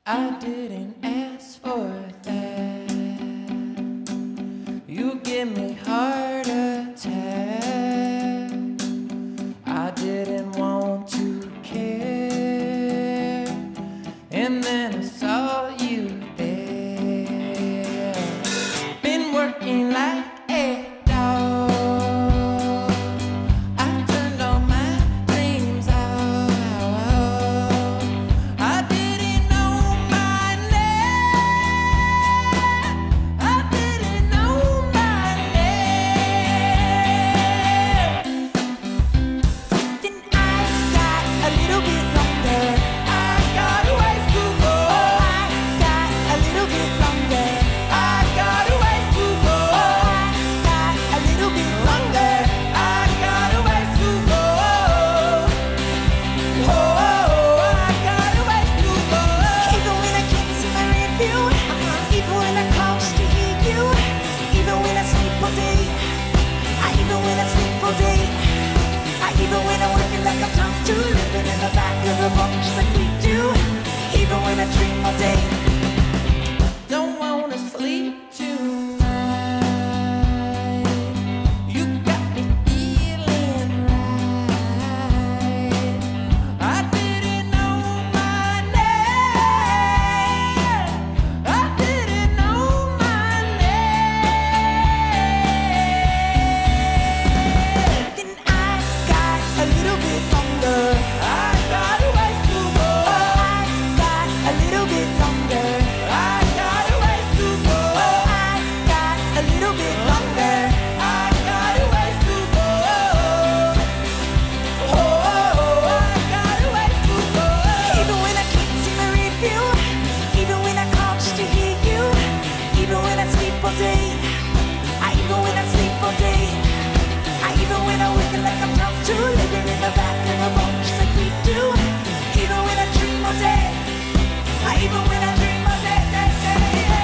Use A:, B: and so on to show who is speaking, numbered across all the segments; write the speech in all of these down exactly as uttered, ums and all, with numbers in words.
A: I didn't ask for that. You give me heart attack. I didn't want to care, and then I saw you there. Been working like a dog. I turned all my dreams out. I didn't know my name. I didn't know my name. Then I got a little bit longer. I got a ways to go. I got a little bit longer. I got a ways to go. I got a little bit longer. I got a ways to go. Oh, I got a ways to go. Even when I can't see my review, even when I close to hear you, even when I sleep all day, I even when I sleep all day, I even when I'm working like I'm trying to living in the back of a bunch like we do, even when I dream all day. Don't wanna sleep tonight. You got me feeling right. I didn't know my name. I didn't know my name. Then I got a little bit longer. I got a ways to go. I got a little bit longer. I got a ways to go. I got a little bit longer. I got a ways to go. Oh, I got a ways to go. Even when I can't see my review, even when I crouch to hear you, even when I sleep all day, I even when I sleep all day, I even when I'm working like I'm trying to living in the back of a bunch like we do, even when I dream all day, I even when I dream all day, day, day,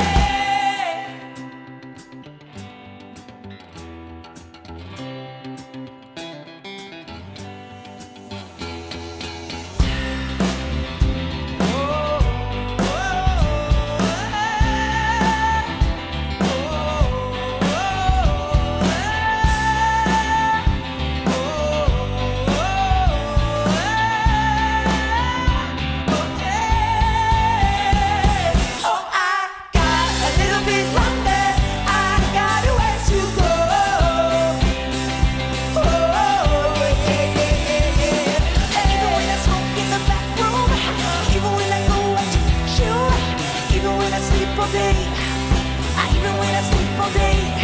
A: Oh, I got a little bit longer. I got a ways to go. Oh, yeah, yeah, yeah, yeah. Even when I smoke in the back room, even when I go out to meet you, even when I sleep all day, I even when I sleep all day.